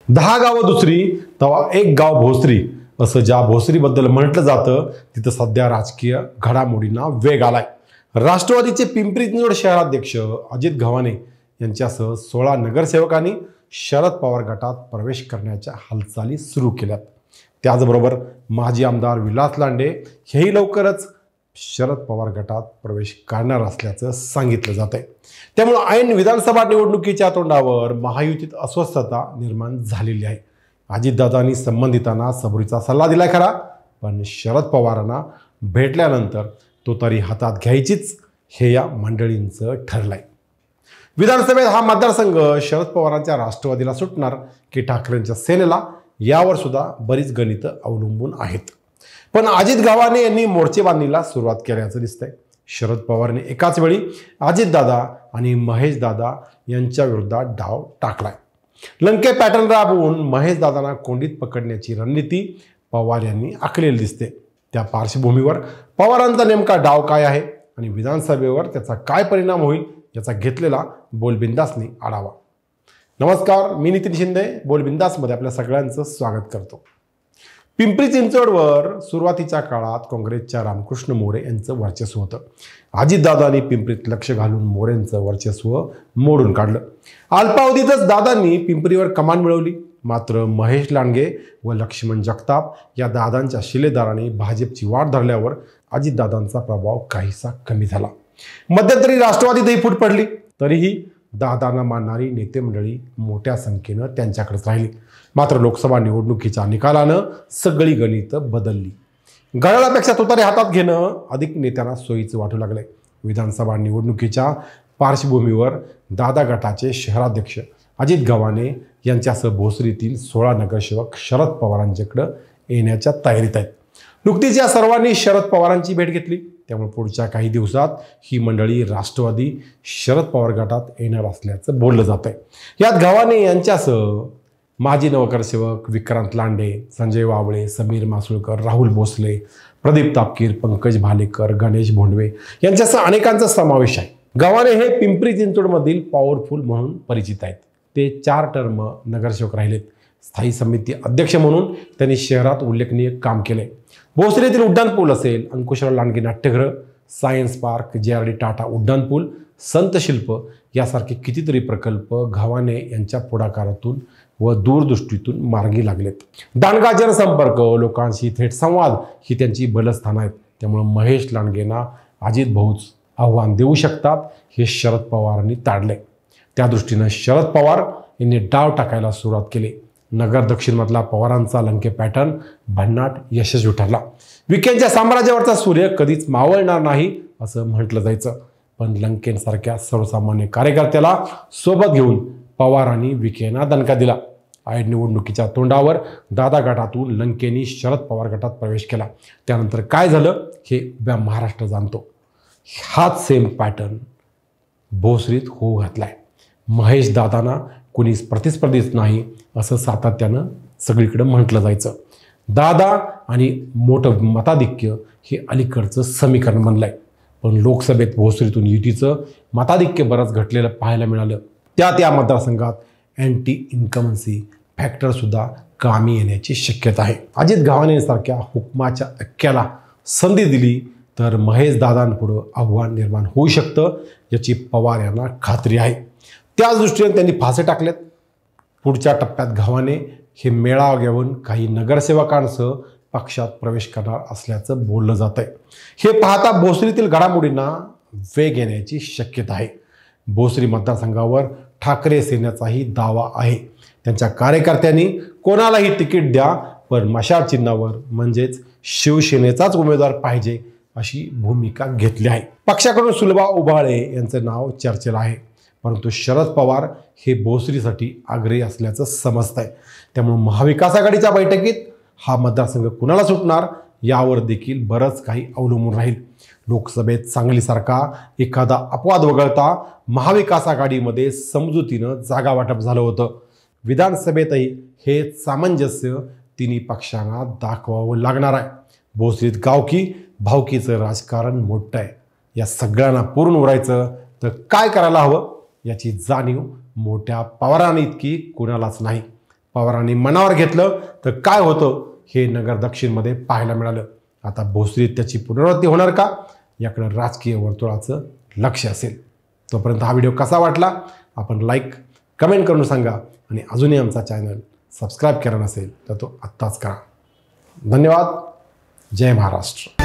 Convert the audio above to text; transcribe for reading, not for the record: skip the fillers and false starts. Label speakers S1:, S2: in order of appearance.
S1: 10 गावं दुसरी तेव्हा एक गाव भोसरी असं ज्या भोसरीबद्दल म्हटलं जातं तिथं सध्या राजकीय घडामोडींना वेग आलाय। राष्ट्रवादीचे पिंपरी चिंचवड शहराध्यक्ष अजित गव्हाणे यांच्यासह 16 नगरसेवकांनी शरद पवार गटात प्रवेश करण्याच्या हालचाली सुरू केल्यात। त्याचबरोबर माजी आमदार विलास लांडे हेही लवकरच शरद पवार गटात प्रवेश करणार असल्याचं सांगितलं जात आहे। त्यामुळे ऐन विधानसभा निवडणुकीच्या तोंडावर महायुतीत अस्वस्थता निर्माण झालेली आहे। अजितदादांनी संबंधितांना सबुरीचा सल्ला दिलाय खरा, पण शरद पवारांना भेटल्यानंतर तो तरी हातात घ्यायचीच हे या मंडळींचं ठरलंय। विधानसभेत हा मतदारसंघ शरद पवारांच्या राष्ट्रवादीला सुटणार की ठाकरेंच्या सेनेला यावर सुद्धा बरीच गणितं अवलंबून आहेत। पण अजित गव्हाणे यांनी मोर्चेबांधणीला सुरुवात केल्याचं दिसतंय। शरद पवारने एकाच वेळी अजितदादा आणि महेशदादा यांच्या विरोधात डाव टाकलाय। लंके पॅटर्न राबवून महेशदादांना कोंडीत पकडण्याची रणनीती पवार यांनी आखलेली दिसते। त्या पार्श्वभूमीवर पवारांचा नेमका डाव काय आहे आणि विधानसभेवर त्याचा काय परिणाम होईल याचा घेतलेला बोलबिंदासनी आढावा। नमस्कार, मी नितीन शिंदे बोलबिंदासमध्ये आपल्या सगळ्यांचं स्वागत करतो। पिंपरी चिंचवडवर सुरुवातीच्या काळात काँग्रेसच्या रामकृष्ण मोरे यांचं वर्चस्व होतं। अजितदादांनी पिंपरीत लक्ष घालून मोरेंचं वर्चस्व मोडून काढलं। अल्पावधीतच दादांनी पिंपरीवर कमान मिळवली। मात्र महेश लांडगे व लक्ष्मण जगताप या दादांच्या शिलेदाराने भाजपची वाट धरल्यावर अजितदादांचा प्रभाव काहीसा कमी झाला। मध्यंतरी राष्ट्रवादीतही फूट पडली, तरीही दादांना मानणारी नेते मंडळी मोठ्या संख्येनं त्यांच्याकडेच राहिली। मात्र लोकसभा निवडणुकीच्या निकालानं सगळी गणितं बदलली। घड्याळापेक्षा तुतारी हातात घेणं अधिक नेत्यांना सोयीचं वाटू लागलंय। विधानसभा निवडणुकीच्या पार्श्वभूमीवर दादा गटाचे शहराध्यक्ष अजित गव्हाणे यांच्यासह भोसरीतील 16 नगरसेवक शरद पवारांच्याकडे येण्याच्या तयारीत आहेत। नुकतीच या सर्वांनी शरद पवारांची भेट घेतली, त्यामुळे पुढच्या काही दिवसात ही मंडळी राष्ट्रवादी शरद पवार गटात येणार असल्याचं बोललं जात आहे। यात गव्हाणे यांच्यासह माजी नगरसेवक विक्रांत लांडे, संजय वावळे, समीर मासुळकर, राहुल भोसले, प्रदीप तापकीर, पंकज भालेकर, गणेश भोंडवे यांच्यासह अनेकांचा समावेश आहे। गव्हाणे हे पिंपरी चिंचवडमधील पॉवरफुल म्हणून परिचित आहेत। ते 4 टर्म नगरसेवक राहिलेत। स्थायी समिती अध्यक्ष म्हणून त्यांनी शहरात उल्लेखनीय काम केले। भोसरीतील उड्डाणपूल असेल, अंकुशराव लांडगे नाट्यगृह, सायन्स पार्क, JRD टाटा उड्डाणपूल, संत शिल्प यासारखे कितीतरी प्रकल्प गव्हाणे यांच्या पुढाकारातून व दूरदृष्टीतून मार्गी लागलेत। दांडगा जनसंपर्क, लोकांशी थेट संवाद ही त्यांची बलस्थानं आहेत। त्यामुळे महेश लांडगेंना अजित भाऊच आव्हान देऊ शकतात हे शरद पवारांनी ताडले। त्या दृष्टीनं शरद पवार यांनी डाव टाकायला सुरुवात केली। नगर दक्षिणमधला पवारांचा लंके पॅटर्न भन्नाट यशस्वी ठरला। विखेंच्या साम्राज्यावरचा सूर्य कधीच मावळणार नाही असं म्हटलं जायचं, पण लंकेंसारख्या सर्वसामान्य कार्यकर्त्याला सोबत घेऊन पवारांनी विखेंना दणका दिला। ऐन निवडणुकीच्या तोंडावर दादा गटातून लंकेंनी शरद पवार गटात प्रवेश केला। त्यानंतर काय झालं हे उभ्या महाराष्ट्र जाणतो। हाच सेम पॅटर्न भोसरीत होऊ घातलाय। महेश दादांना कुणीच प्रतिस्पर्धीच नाही असं सातत्यानं सगळीकडे म्हटलं जायचं। दादा आणि मोठं मताधिक्य हे अलीकडचं समीकरण बनलंय, पण लोकसभेत भोसरीतून युतीचं मताधिक्य बरंच घटलेलं पाहायला मिळालं। त्या मतदारसंघात अँटी इन्कमन्सी फॅक्टर सुद्धा कामी येण्याची शक्यता आहे। अजित गव्हाणेंसारख्या हुकमाच्या अक्क्याला संधी दिली तर महेश दादांपुढं आव्हान निर्माण होऊ शकतं याची पवार यांना खात्री आहे। त्याच दृष्टीने त्यांनी फासे टाकलेत। पुढच्या टप्प्यात गव्हाणे हे मेळावा घेऊन काही नगरसेवकांसह पक्षात प्रवेश करणार असल्याचं बोललं जात आहे। हे पाहता भोसरीतील घडामोडींना वेग येण्याची शक्यता आहे। भोसरी मतदारसंघावर ठाकरे सेनेचाही दावा आहे। त्यांच्या कार्यकर्त्यांनी कोणालाही तिकीट द्या, पण मशाल चिन्हावर म्हणजेच शिवसेनेचाच उमेदवार पाहिजे अशी भूमिका घेतली आहे। पक्षाकडून सुलभा उभाळे यांचं नाव चर्चेला आहे, परंतु शरद पवार हे भोसरीसाठी आग्रही असल्याचं समजतंय। त्यामुळे महाविकास आघाडीच्या बैठकीत हा मतदारसंघ कुणाला सुटणार यावर देखील बरंच काही अवलंबून राहील। लोकसभेत सांगलीसारखा एखादा अपवाद वगळता महाविकास आघाडीमध्ये समजुतीनं जागा वाटप झालं होतं। विधानसभेतही हे सामंजस्य तिन्ही पक्षांना दाखवावं लागणार आहे। भोसरीत गावकी भावकीचं राजकारण मोठं आहे। या सगळ्यांना पूर्ण उरायचं तर काय करायला हवं याची जाणीव मोठ्या पवारांनी इतकी कुणालाच नाही। पवारांनी मनावर घेतलं तर काय होतं हे नगर दक्षिणमध्ये पाहायला मिळालं. आता भोसरीत त्याची पुनरावृत्ती होणार का याकडे राजकीय वर्तुळाचं लक्ष असेल. तोपर्यंत हा व्हिडिओ कसा वाटला आपण लाईक कमेंट करून सांगा आणि अजूनही आमचा चॅनल सबस्क्राईब केला नसेल तर तो आत्ताच करा. धन्यवाद. जय महाराष्ट्र.